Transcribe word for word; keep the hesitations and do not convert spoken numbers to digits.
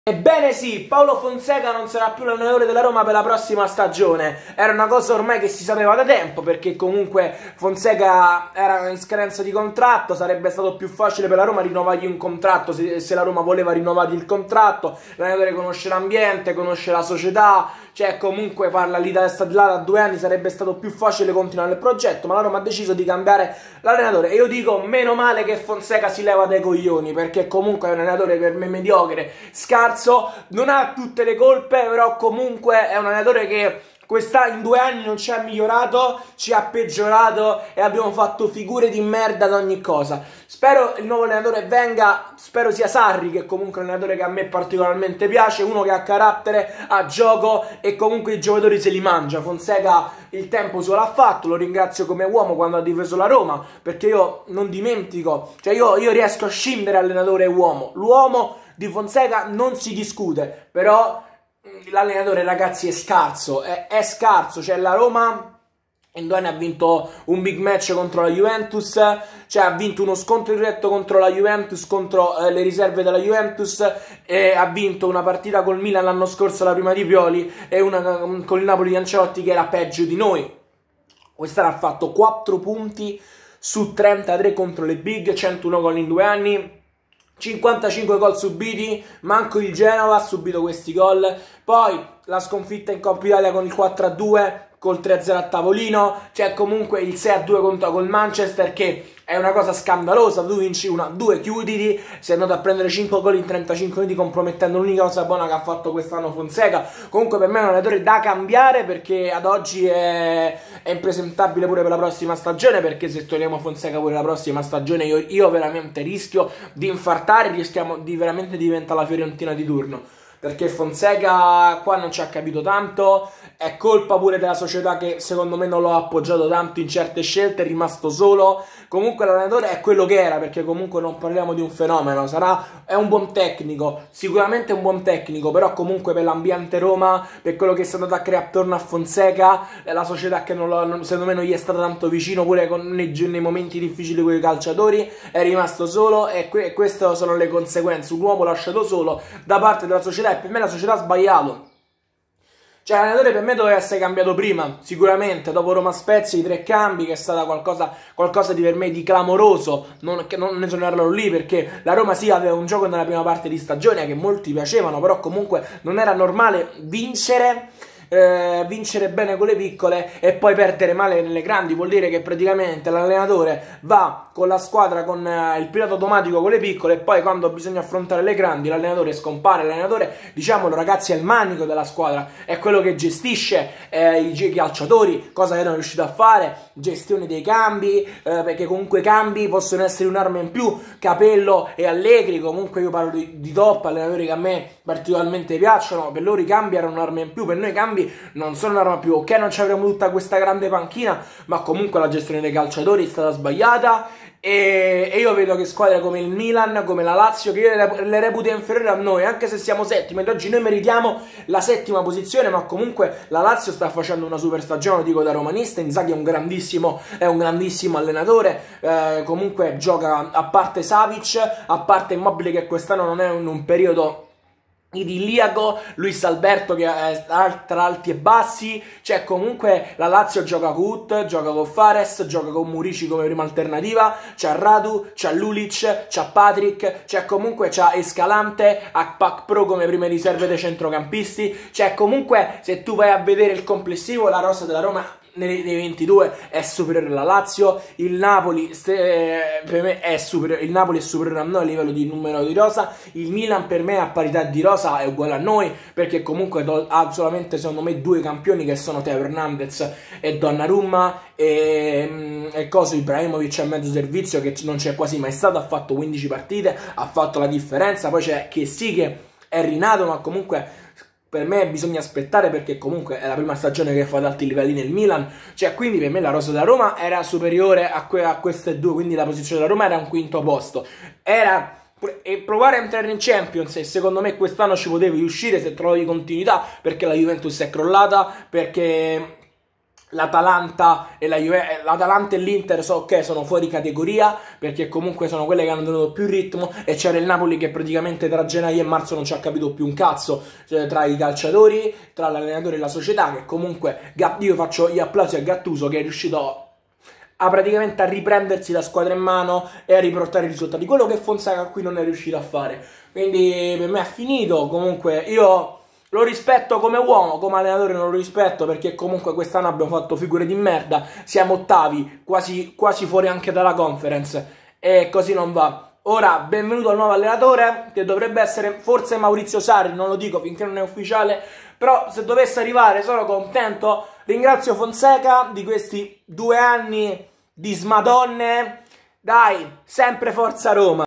Ebbene sì, Paolo Fonseca non sarà più l'allenatore della Roma per la prossima stagione. Era una cosa ormai che si sapeva da tempo, perché comunque Fonseca era in scadenza di contratto. Sarebbe stato più facile per la Roma rinnovargli un contratto se, se la Roma voleva rinnovargli il contratto. L'allenatore conosce l'ambiente, conosce la società, cioè comunque parla lì da, là da due anni, sarebbe stato più facile continuare il progetto, ma la Roma ha deciso di cambiare l'allenatore. E io dico meno male che Fonseca si leva dai coglioni, perché comunque è un allenatore per me mediocre, scarso, non ha tutte le colpe, però comunque è un allenatore che quest'anno in due anni non ci ha migliorato, ci ha peggiorato e abbiamo fatto figure di merda ad ogni cosa. Spero il nuovo allenatore venga, spero sia Sarri, che comunque è un allenatore che a me particolarmente piace, uno che ha carattere, ha gioco e comunque i giocatori se li mangia. Fonseca il tempo suo l'ha fatto, lo ringrazio come uomo quando ha difeso la Roma, perché io non dimentico, cioè io, io riesco a scindere allenatore e uomo. L'uomo di Fonseca non si discute, però l'allenatore, ragazzi, è scarso, è, è scarso. Cioè la Roma in due anni ha vinto un big match contro la Juventus, cioè ha vinto uno scontro diretto contro la Juventus, contro eh, le riserve della Juventus, e ha vinto una partita col Milan l'anno scorso, la prima di Pioli, e una con il Napoli di Ancelotti che era peggio di noi. Quest'anno ha fatto quattro punti su trentatré contro le big, centouno gol in due anni, cinquantacinque gol subiti, manco il Genova ha subito questi gol. Poi la sconfitta in Coppa Italia con il quattro a due, col tre a zero a tavolino, cioè comunque il sei a due contro col Manchester, che è una cosa scandalosa. Tu vinci uno a due, chiuditi, sei andato a prendere cinque gol in trentacinque minuti, compromettendo l'unica cosa buona che ha fatto quest'anno Fonseca. Comunque per me è un allenatore da cambiare, perché ad oggi è, è impresentabile pure per la prossima stagione, perché se togliamo Fonseca pure la prossima stagione io, io veramente rischio di infartare, rischiamo di veramente diventare la Fiorentina di turno, perché Fonseca qua non ci ha capito tanto. È colpa pure della società, che secondo me non lo ha appoggiato tanto in certe scelte, è rimasto solo. Comunque l'allenatore è quello che era, perché comunque non parliamo di un fenomeno. Sarà, è un buon tecnico, sicuramente un buon tecnico, però comunque per l'ambiente Roma, per quello che è stato da creare attorno a Fonseca, è la società che non lo, non, secondo me non gli è stata tanto vicino, pure con, nei, nei momenti difficili con i calciatori, è rimasto solo, e, que, e queste sono le conseguenze. Un uomo lasciato solo da parte della società, e per me la società ha sbagliato. Cioè l'allenatore per me doveva essere cambiato prima, sicuramente, dopo Roma Spezia, i tre cambi, che è stata qualcosa, qualcosa di per me di clamoroso, non, che non ne sono lì, perché la Roma sì aveva un gioco nella prima parte di stagione che molti piacevano, però comunque non era normale vincere, eh, vincere bene con le piccole e poi perdere male nelle grandi. Vuol dire che praticamente l'allenatore va con la squadra con eh, il pilota automatico con le piccole, e poi quando bisogna affrontare le grandi l'allenatore scompare. L'allenatore, diciamolo ragazzi, è il manico della squadra, è quello che gestisce eh, i calciatori, cosa che non è riuscito a fare, gestione dei cambi, eh, perché comunque i cambi possono essere un'arma in più. Capello e Allegri, comunque io parlo di, di top allenatori che a me particolarmente piacciono, per loro i cambi erano un'arma in più, per noi i cambi non sono un'arma in più. Ok, non ci avremo tutta questa grande panchina, ma comunque la gestione dei calciatori è stata sbagliata. E, e io vedo che squadre come il Milan, come la Lazio, che io le, le reputo inferiori a noi, anche se siamo settimi, ed oggi noi meritiamo la settima posizione, ma comunque la Lazio sta facendo una super stagione, lo dico da romanista. Inzaghi è un grandissimo, è un grandissimo allenatore, eh, comunque gioca, a parte Savic, a parte Immobile che quest'anno non è in un periodo idilliaco, Luis Alberto che è tra alti e bassi, cioè comunque la Lazio gioca con Ut, gioca con Fares, gioca con Murici come prima alternativa, c'ha Radu, c'ha Lulic, c'ha Patrick, c'è comunque c'ha Escalante, Akpak Pro come prime riserve dei centrocampisti. Cioè comunque se tu vai a vedere il complessivo, la rosa della Roma nei ventidue è superiore alla Lazio. Il Napoli eh, per me è superiore, il Napoli è superiore a noi a livello di numero di rosa. Il Milan per me a parità di rosa è uguale a noi, perché comunque ha solamente secondo me due campioni, che sono Teo Hernandez e Donnarumma, e, e coso Ibrahimovic a mezzo servizio, che non c'è quasi mai stato, ha fatto quindici partite, ha fatto la differenza. Poi c'è che sì che è rinato, ma comunque per me bisogna aspettare, perché comunque è la prima stagione che fa ad alti livelli nel Milan. Cioè quindi per me la rosa della Roma era superiore a, que a queste due, quindi la posizione della Roma era un quinto posto. Era e provare a entrare in Champions, e secondo me quest'anno ci potevi uscire se trovavi continuità, perché la Juventus è crollata, perché l'Atalanta e la Juve, l'Atalanta e l'Inter so che sono fuori categoria perché comunque sono quelle che hanno tenuto più ritmo, e c'era il Napoli che praticamente tra gennaio e marzo non ci ha capito più un cazzo, cioè, tra i calciatori, tra l'allenatore e la società, che comunque io faccio gli applausi a Gattuso che è riuscito a praticamente a riprendersi la squadra in mano e a riportare i risultati, quello che Fonseca qui non è riuscito a fare. Quindi per me è finito. Comunque io lo rispetto come uomo, come allenatore non lo rispetto, perché comunque quest'anno abbiamo fatto figure di merda, siamo ottavi, quasi, quasi fuori anche dalla conference, e così non va. Ora, benvenuto al nuovo allenatore, che dovrebbe essere forse Maurizio Sarri, non lo dico finché non è ufficiale, però se dovesse arrivare sono contento. Ringrazio Fonseca di questi due anni di smadonne. Dai, sempre forza Roma!